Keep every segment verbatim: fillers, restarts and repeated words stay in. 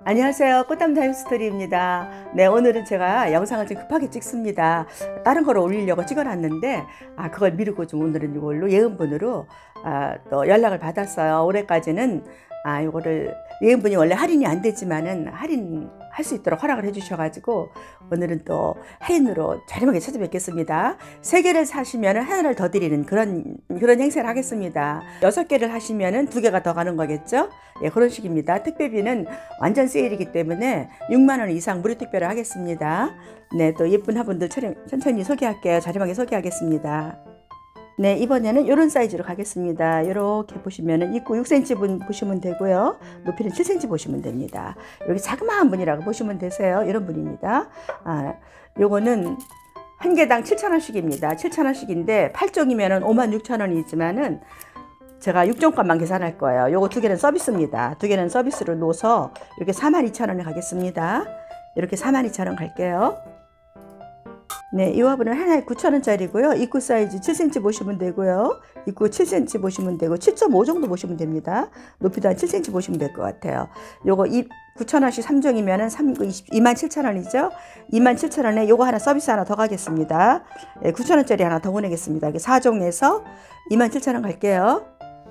안녕하세요. 꽃담 타임스토리입니다. 네, 오늘은 제가 영상을 좀 급하게 찍습니다. 다른 걸 올리려고 찍어놨는데 아 그걸 미루고 좀 오늘은 이걸로 예은분으로 아, 또 연락을 받았어요. 올해까지는 아 이거를 예은분이 원래 할인이 안 되지만은 할인할 수 있도록 허락을 해주셔가지고 오늘은 또 할인으로 저렴하게 찾아뵙겠습니다. 세 개를 사시면은 하나를 더 드리는 그런 그런 행사를 하겠습니다. 여섯 개를 하시면은 두 개가 더 가는 거겠죠? 예, 그런 식입니다. 택배비는 완전 세일이기 때문에 육만 원 이상 무료 택배를 하겠습니다. 네, 또 예쁜 화분들 천천히 소개할게요. 저렴하게 소개하겠습니다. 네, 이번에는 이런 사이즈로 가겠습니다. 이렇게 보시면은 입구 육 센티미터 보시면 되고요. 높이는 칠 센티미터 보시면 됩니다. 여기 자그마한 분이라고 보시면 되세요. 이런 분입니다. 아, 요거는 한 개당 칠천 원씩입니다. 칠천 원씩인데 팔 종이면은 오만 육천 원이지만은 제가 육 종값만 계산할 거예요. 요거 두 개는 서비스입니다. 두 개는 서비스로 놓아서 이렇게 사만 이천 원에 가겠습니다. 이렇게 사만 이천 원 갈게요. 네, 이 화분은 하나에 구천 원짜리고요. 입구 사이즈 칠 센티미터 보시면 되고요. 입구 칠 센티미터 보시면 되고 칠 점 오 정도 보시면 됩니다. 높이도 한 칠 센티미터 보시면 될 것 같아요. 요거 구천 원씩 삼 종이면은 이만 칠천 원이죠. 이만 칠천 원에 요거 하나 서비스 하나 더 가겠습니다. 네, 구천 원짜리 하나 더 보내겠습니다. 사 종에서 이만 칠천 원 갈게요.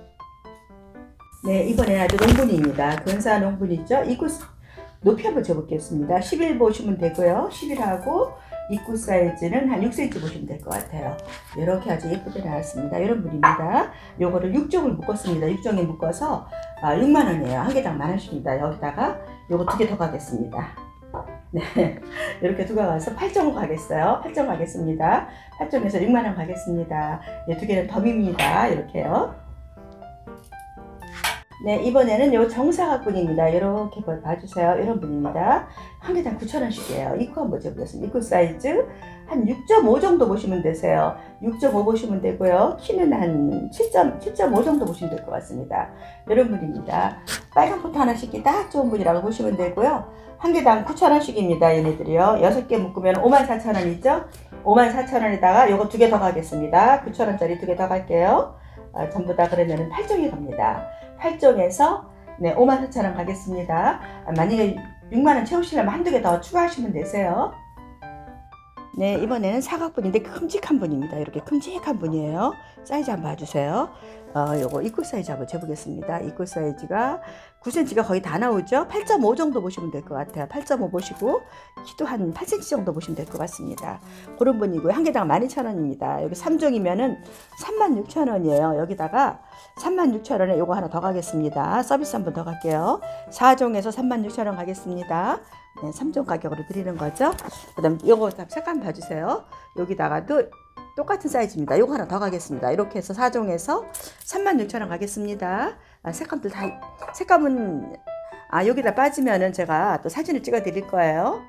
네, 이번에는 아주 농분입니다. 근사한 농분이죠. 입구 높이 한번 재보겠습니다. 십일 보시면 되고요. 십일하고 입구 사이즈는 한 육 센티미터 보시면 될 것 같아요. 이렇게 아주 예쁘게 나왔습니다. 이런 분입니다. 요거를 육 종을 묶었습니다. 육 종에 묶어서 아, 육만 원이에요. 한 개당 만 원씩입니다. 여기다가 요거 두 개 더 가겠습니다. 네, 이렇게 두 개 가서 팔 종을 가겠어요. 팔 종 가겠습니다. 팔 종에서 육만 원 가겠습니다. 네, 두 개는 덤입니다. 이렇게요. 네, 이번에는 요 정사각분입니다. 이렇게 봐주세요. 이런 분입니다. 한 개당 구천 원씩이에요. 입구 한번 재보겠습니다. 입구 사이즈 한 육 점 오 정도 보시면 되세요. 육 점 오 보시면 되고요. 키는 한 칠 점 오 정도 보시면 될 것 같습니다. 이런 분입니다. 빨간 포트 하나 씩이 딱 좋은 분이라고 보시면 되고요. 한 개당 구천 원씩입니다. 얘네들이요. 여섯 개 묶으면 오만 사천 원이죠. 오만 사천 원에다가 요거 두 개 더 가겠습니다. 구천 원짜리 두 개 더 갈게요. 아, 전부 다 그러면은 팔 종이 갑니다. 팔 종에서 네, 오만 사천 원 가겠습니다. 아, 만약에 육만 원 채우시려면 한두 개 더 추가하시면 되세요. 네, 이번에는 사각분인데 큼직한 분입니다. 이렇게 큼직한 분이에요. 사이즈 한번 봐주세요. 어, 요거 입구 사이즈 한번 재보겠습니다. 입구 사이즈가 구 센티미터가 거의 다 나오죠. 팔 점 오 정도 보시면 될 것 같아요. 팔 점 오 보시고 키도 한 팔 센티미터 정도 보시면 될 것 같습니다. 그런 분이고요. 한 개당 만 이천 원입니다. 여기 삼 종이면은 삼만 육천 원이에요. 여기다가 삼만 육천 원에 요거 하나 더 가겠습니다. 서비스 한 번 더 갈게요. 사 종에서 삼만 육천 원 가겠습니다. 네, 삼 종 가격으로 드리는 거죠. 그 다음 요거 색감 봐주세요. 여기다가도 똑같은 사이즈입니다. 요거 하나 더 가겠습니다. 이렇게 해서 사 종에서 삼만 육천 원 가겠습니다. 아, 색감들 다, 색감은, 아, 여기다 빠지면은 제가 또 사진을 찍어 드릴 거예요.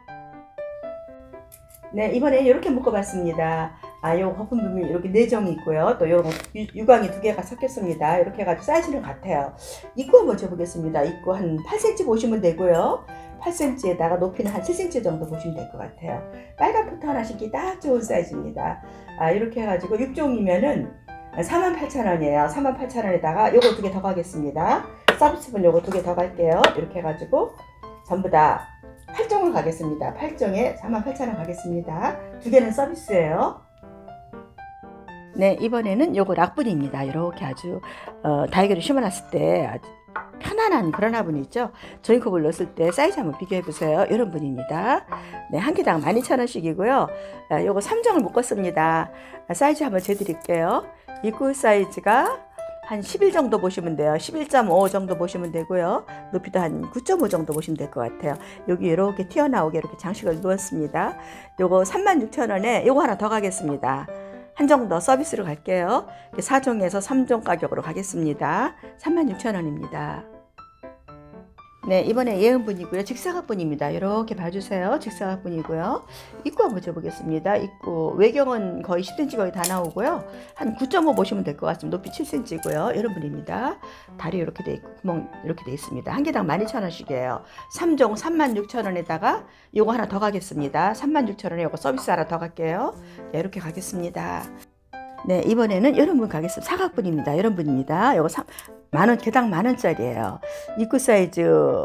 네, 이번에 이렇게 묶어봤습니다. 아, 요 거품품이 이렇게 네 종이 있고요. 또 요 유광이 두 개가 섞였습니다. 이렇게 해가지고 사이즈는 같아요. 입구 한번 재보겠습니다. 입구 한 팔 센티미터 보시면 되고요. 팔 센티미터에다가 높이는 한 칠 센티미터 정도 보시면 될 것 같아요. 빨간 포트 하나 씩이 딱 좋은 사이즈입니다. 아, 이렇게 해가지고 육 종이면은 사만 팔천 원이에요. 사만 팔천 원에다가 요거 두 개 더 가겠습니다. 서비스분 요거 두 개 더 갈게요. 이렇게 해가지고 전부 다 팔 종을 가겠습니다. 팔 종에 사만 팔천 원 가겠습니다. 두 개는 서비스예요. 네, 이번에는 요거 락분입니다. 이렇게 아주 어, 다이거를 심어놨을 때 아주 편안한 그런 화분이 있죠. 조인컵을 넣었을 때 사이즈 한번 비교해 보세요. 이런 분입니다. 네, 한 개당 만 이천 원씩이고요. 아, 요거 삼 종을 묶었습니다. 아, 사이즈 한번 재드릴게요. 입구 사이즈가 한 십일 정도 보시면 돼요. 십일 점 오 정도 보시면 되고요. 높이도 한 구 점 오 정도 보시면 될 것 같아요. 여기 이렇게 튀어나오게 이렇게 장식을 놓았습니다. 요거 삼만 육천 원에 요거 하나 더 가겠습니다. 한 종 더 서비스로 갈게요. 사 종에서 삼 종 가격으로 가겠습니다. 삼만 육천 원입니다. 네, 이번에 예은분이고요. 직사각분입니다. 이렇게 봐주세요. 직사각분이고요. 입구 한번 재보겠습니다. 입구 외경은 거의 십 센티미터 거의 다 나오고요. 한 구 점 오 보시면 될 것 같습니다. 높이 칠 센티미터고요. 이런 분입니다. 다리 이렇게 돼 있고 구멍 이렇게 돼 있습니다. 한 개당 만 이천 원씩이에요. 삼 종 삼만 육천 원에다가 요거 하나 더 가겠습니다. 삼만 육천 원에 요거 서비스 하나 더 갈게요. 네, 이렇게 가겠습니다. 네, 이번에는 이런 분 가겠습니다. 사각분입니다. 이런 분입니다. 요거 만원, 개당 만원짜리예요. 입구 사이즈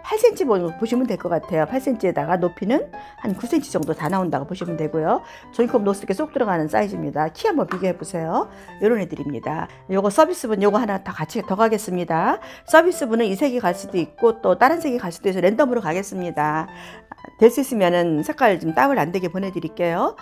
팔 센티미터 보시면 될 것 같아요. 팔 센티미터에다가 높이는 한 구 센티미터 정도 다 나온다고 보시면 되고요. 종이컵 노스에 쏙 들어가는 사이즈입니다. 키 한번 비교해 보세요. 이런 애들입니다. 요거 서비스분 요거 하나 다 같이 더 가겠습니다. 서비스분은 이 색이 갈 수도 있고 또 다른 색이 갈 수도 있어서 랜덤으로 가겠습니다. 될 수 있으면은 색깔 좀 다운 안 되게 보내드릴게요.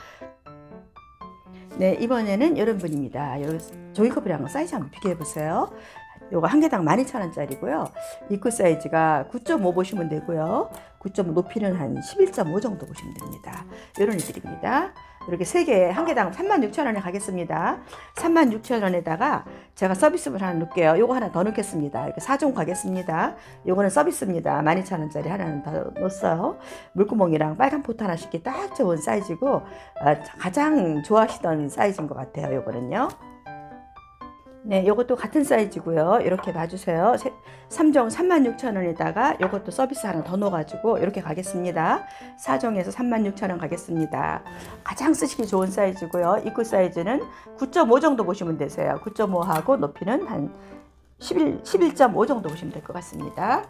네, 이번에는 이런 분입니다. 여기 종이컵이랑 사이즈 한번 비교해 보세요. 요거 한 개당 만 이천 원짜리고요. 입구 사이즈가 구 점 오 보시면 되고요. 구 점 오 높이는 한 십일 점 오 정도 보시면 됩니다. 이런 애들입니다. 이렇게 세 개 한 개당 삼만 육천 원에 가겠습니다. 삼만 육천 원에다가 제가 서비스분 하나 넣을게요. 요거 하나 더 넣겠습니다. 이렇게 사 종 가겠습니다. 요거는 서비스입니다. 만 이천 원짜리 하나는 더 넣었어요. 물구멍이랑 빨간 포트 하나 싣기 딱 좋은 사이즈고 가장 좋아하시던 사이즈인 것 같아요. 요거는요. 네, 요것도 같은 사이즈고요. 이렇게 봐주세요. 삼 종 삼만 육천 원에다가 요것도 서비스 하나 더 넣어가지고 이렇게 가겠습니다. 사 종에서 삼만 육천 원 가겠습니다. 가장 쓰시기 좋은 사이즈고요. 입구 사이즈는 구 점 오 정도 보시면 되세요. 구 점 오 하고 높이는 한 십일 점 오 정도 보시면 될 것 같습니다.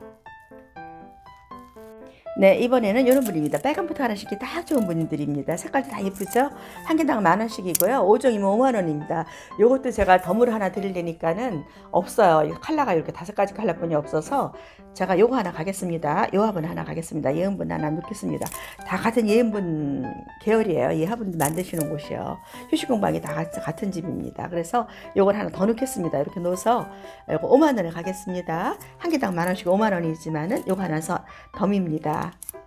네, 이번에는 이런 분입니다. 빨간 포트 하나 싣기 딱 좋은 분들입니다. 색깔도 다 예쁘죠? 한 개당 만 원씩이고요. 오 종이면 오만 원입니다. 요것도 제가 덤으로 하나 드리려니까는 없어요. 컬러가 이렇게 다섯 가지 컬러뿐이 없어서 제가 요거 하나 가겠습니다. 요 화분 하나 가겠습니다. 예은분 하나 넣겠습니다. 다 같은 예은분 계열이에요. 이 화분 만드시는 곳이요. 휴식공방이 다 같은 집입니다. 그래서 요걸 하나 더 넣겠습니다. 이렇게 넣어서 요거 오만 원에 가겠습니다. 한 개당 만 원씩 오만 원이지만은 요거 하나 덤입니다.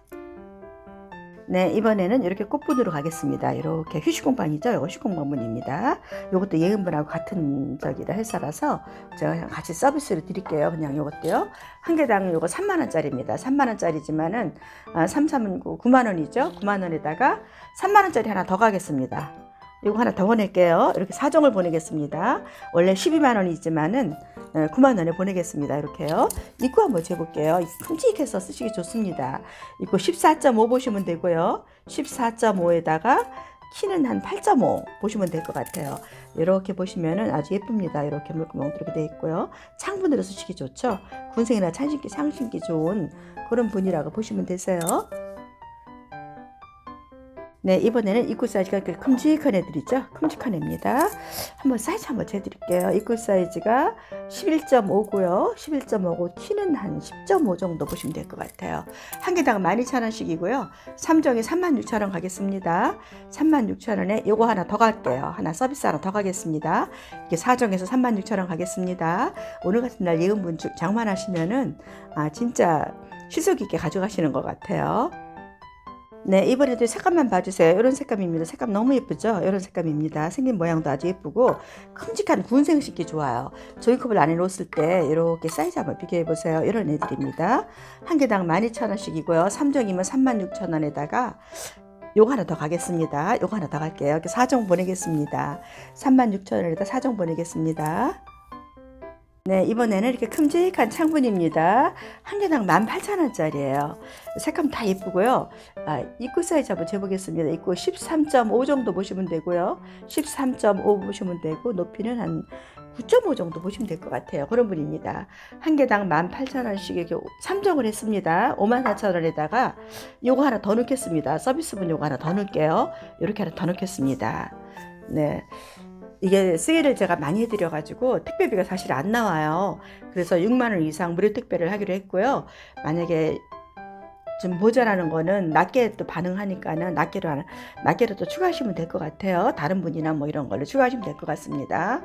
네, 이번에는 이렇게 꽃분으로 가겠습니다. 이렇게 휴식공방이죠. 이거 휴식공방분입니다. 이것도 예은분하고 같은 저기다 회사라서 제가 그냥 같이 서비스로 드릴게요. 그냥 이것도요. 한 개당 이거 삼만 원짜리입니다. 삼만 원짜리지만은 아, 삼, 삼, 구, 구만 원이죠. 구만 원에다가 삼만 원짜리 하나 더 가겠습니다. 이거 하나 더 보낼게요. 이렇게 사 종을 보내겠습니다. 원래 십이만 원이지만은 구만 원에 보내겠습니다. 이렇게요. 입구 한번 재볼게요. 큼직해서 쓰시기 좋습니다. 입구 십사 점 오 보시면 되고요. 십사 점 오에다가 키는 한 팔 점 오 보시면 될 것 같아요. 이렇게 보시면은 아주 예쁩니다. 이렇게 물구멍 이렇게 되어 있고요. 창분으로 쓰시기 좋죠. 군생이나 찬신기, 상신기 좋은 그런 분이라고 보시면 되세요. 네, 이번에는 입구 사이즈가 이렇게 큼직한 애들이죠. 큼직한 애입니다. 한번 사이즈 한번 재드릴게요. 입구 사이즈가 십일 점 오고요. 십일 점 오고 키는 한 십 점 오 정도 보시면 될 것 같아요. 한 개당 만 이천 원씩이고요. 삼 종에 삼만 육천 원 가겠습니다. 삼만 육천 원에 요거 하나 더 갈게요. 하나 서비스 하나 더 가겠습니다. 이게 사 종에서 삼만 육천 원 가겠습니다. 오늘 같은 날 예은분 장만하시면은 아 진짜 실속 있게 가져가시는 것 같아요. 네, 이번에도 색감만 봐주세요. 이런 색감입니다. 색감 너무 예쁘죠? 이런 색감입니다. 생긴 모양도 아주 예쁘고 큼직한 군생 싣기 좋아요. 종이컵을 안에 넣었을 때 이렇게 사이즈 한번 비교해 보세요. 이런 애들입니다. 한 개당 만 이천 원씩이고요. 삼 종이면 삼만 육천 원에다가 요거 하나 더 가겠습니다. 요거 하나 더 갈게요. 이렇게 사 종 보내겠습니다. 삼만 육천 원에다 사 종 보내겠습니다. 네, 이번에는 이렇게 큼직한 창분입니다. 한 개당 만 팔천 원짜리예요. 색감 다 예쁘고요. 아, 입구 사이즈 한번 재보겠습니다. 입구 십삼 점 오 정도 보시면 되고요. 십삼 점 오 보시면 되고 높이는 한 구 점 오 정도 보시면 될 것 같아요. 그런 분입니다. 한 개당 만 팔천 원씩 이렇게 삼 종을 했습니다. 오만 사천 원에다가 요거 하나 더 넣겠습니다. 서비스분 요거 하나 더 넣을게요. 이렇게 하나 더 넣겠습니다. 네. 이게 세일을 제가 많이 해드려 가지고 택배비가 사실 안 나와요. 그래서 육만 원 이상 무료 택배를 하기로 했고요. 만약에 좀 모자라는 거는 낱개 또 반응하니까는 낱개로 하나, 낱개로 또 추가하시면 될 것 같아요. 다른 분이나 뭐 이런 걸로 추가하시면 될 것 같습니다.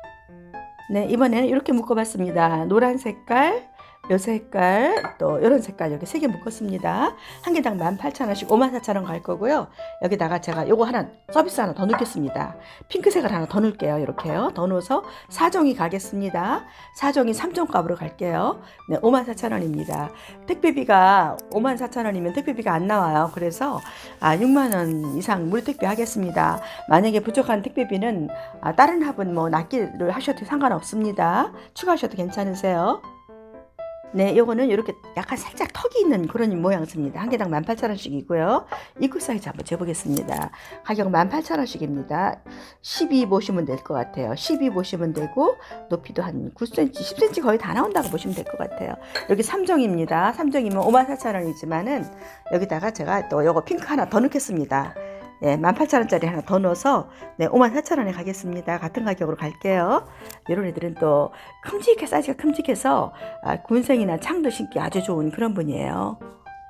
네, 이번에는 이렇게 묶어봤습니다. 노란 색깔, 요 색깔, 또 이런 색깔 여기 세 개 묶었습니다. 한 개당 만 팔천 원씩 오만 사천 원 갈 거고요. 여기다가 제가 요거 하나 서비스 하나 더 넣겠습니다. 핑크색을 하나 더 넣을게요. 이렇게요. 더 넣어서 사 종이 가겠습니다. 사 종이 삼 종 값으로 갈게요. 네, 오만 사천 원입니다. 택배비가 오만 사천 원이면 택배비가 안 나와요. 그래서 아, 육만 원 이상 무료 택배 하겠습니다. 만약에 부족한 택배비는 아, 다른 화분 뭐 낱개를 하셔도 상관없습니다. 추가하셔도 괜찮으세요. 네, 요거는 이렇게 약간 살짝 턱이 있는 그런 모양새입니다. 한 개당 만 팔천 원씩이고요. 입구 사이즈 한번 재보겠습니다. 가격 만 팔천 원씩입니다. 십이 보시면 될 것 같아요. 십이 보시면 되고 높이도 한 구 센티미터, 십 센티미터 거의 다 나온다고 보시면 될 것 같아요. 여기 삼 종입니다. 삼 종이면 오만 사천 원이지만은 여기다가 제가 또 요거 핑크 하나 더 넣겠습니다. 네, 만 팔천 원짜리 하나 더 넣어서 네, 오만 사천 원에 가겠습니다. 같은 가격으로 갈게요. 이런 애들은 또 큼직해, 사이즈가 큼직해서 아, 군생이나 창도 신기 아주 좋은 그런 분이에요.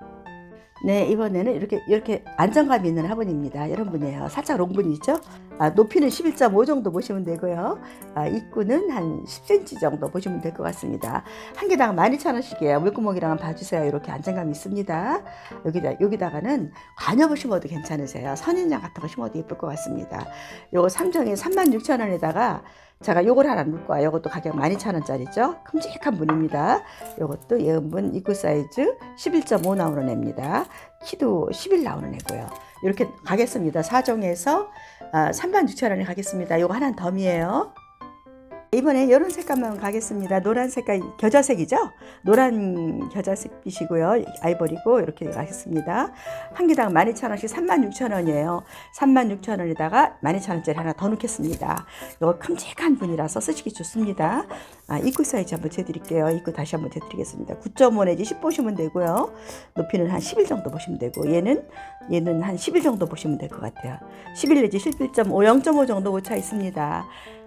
네, 이번에는 이렇게 이렇게 안정감 있는 화분입니다. 이런 분이에요. 살짝 롱분이죠. 아, 높이는 십일 점 오 정도 보시면 되고요. 아, 입구는 한 십 센티미터 정도 보시면 될 것 같습니다. 한 개당 만 이천 원씩이에요. 물구멍이랑 봐주세요. 이렇게 안정감 있습니다. 여기다, 여기다가는 관엽을 심어도 괜찮으세요. 선인장 같은 거 심어도 예쁠 것 같습니다. 요거 삼 종에 삼만 육천 원에다가 제가 요걸 하나 넣을 거예요. 요것도 가격 만 이천 원짜리죠. 큼직한 분입니다. 요것도 예은분 입구 사이즈 십일 점 오 나오는 애입니다. 키도 십일 나오는 애고요. 이렇게 가겠습니다. 사 종에서 아, 삼만 육천 원에 가겠습니다. 요거 하나는 덤이에요. 이번에 이런 색깔만 가겠습니다. 노란 색깔 겨자색이죠. 노란 겨자색빛이고요. 아이보리고 이렇게 가겠습니다. 한 개당 만 이천 원씩 삼만 육천 원이에요. 삼만 육천 원에다가 만 이천 원짜리 하나 더 넣겠습니다. 이거 큼직한 분이라서 쓰시기 좋습니다. 아, 입구 사이즈 한번 재드릴게요. 입구 다시 한번 재드리겠습니다. 구 점 오 내지 십 보시면 되고요. 높이는 한 십일 정도 보시면 되고 얘는 얘는 한 십일 정도 보시면 될 것 같아요. 십일 내지 십일 점 오, 영 점 오 정도 오차 있습니다.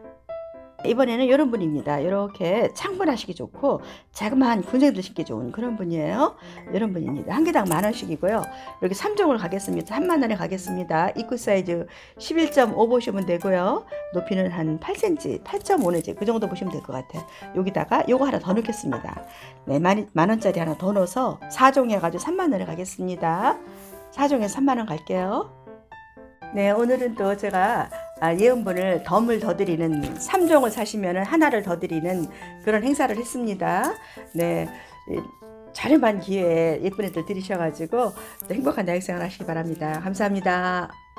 이번에는 이런 분입니다. 이렇게 창문하시기 좋고 자그마한 군생들 신기 좋은 그런 분이에요. 이런 분입니다. 한 개당 만 원씩이고요. 이렇게 삼 종을 가겠습니다. 삼만 원에 가겠습니다. 입구 사이즈 십일 점 오 보시면 되고요. 높이는 한 팔 센티미터, 팔 점 오 내지 그 정도 보시면 될 것 같아요. 여기다가 요거 하나 더 넣겠습니다. 네, 만, 만 원짜리 하나 더 넣어서 사 종 해가지고 삼만 원에 가겠습니다. 사 종에 삼만 원 갈게요. 네, 오늘은 또 제가 아, 예은분을 덤을 더 드리는 삼 종을 사시면 하나를 더 드리는 그런 행사를 했습니다. 네, 저렴한 기회에 예쁜 애들 들이셔가지고 행복한 야육생활 하시기 바랍니다. 감사합니다.